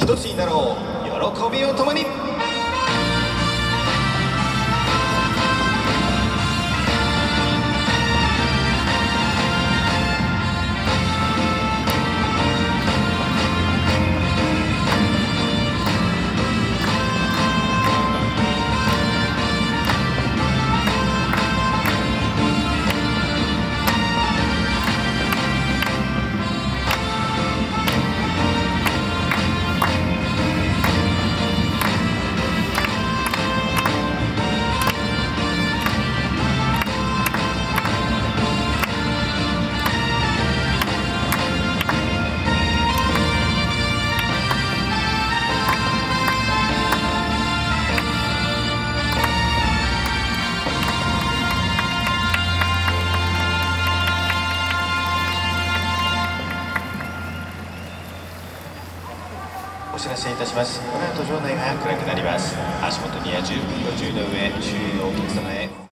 一つになろう、喜びを共に。お知らせいたします。この後場内が暗くなります。足元には十分ご注意の上、周囲のお客様へ